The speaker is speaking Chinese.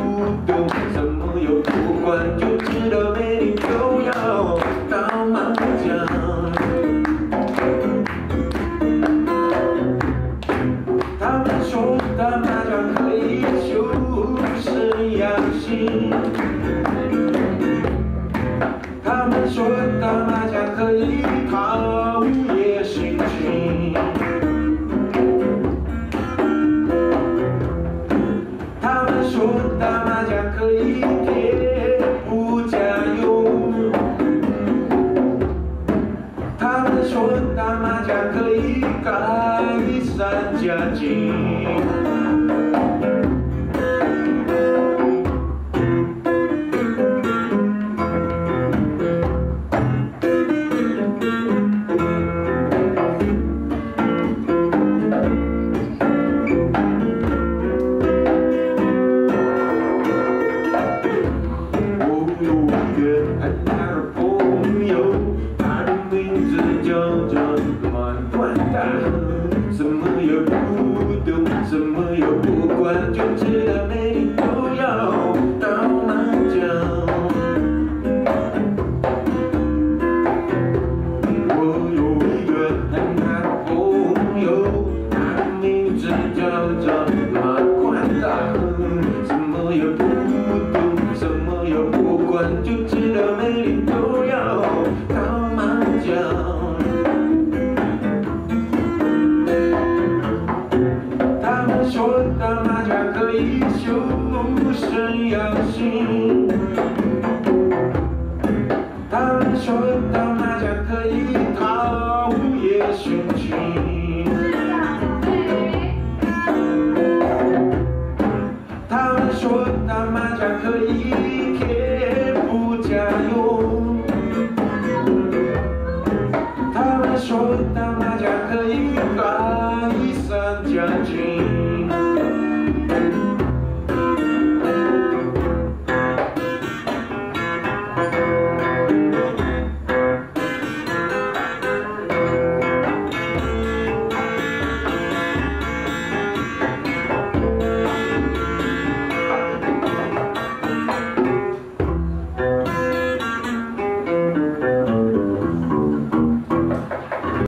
懂，什么又不管，就知道美丽就要打麻将。他们说打麻将可以修身养性，他们说打麻将可以陶冶心情。 说打麻将可以贴补家用，他们说打麻将可以改善家境。很大的朋友，他的名字叫做关大，什么也不懂，什么也不管，就知道每天都要打麻将。我有一个很大的朋友，他的名字叫做关大，什么也不懂，什么也不管，就知道每天都要打麻将。他们说打麻将可以修身养性，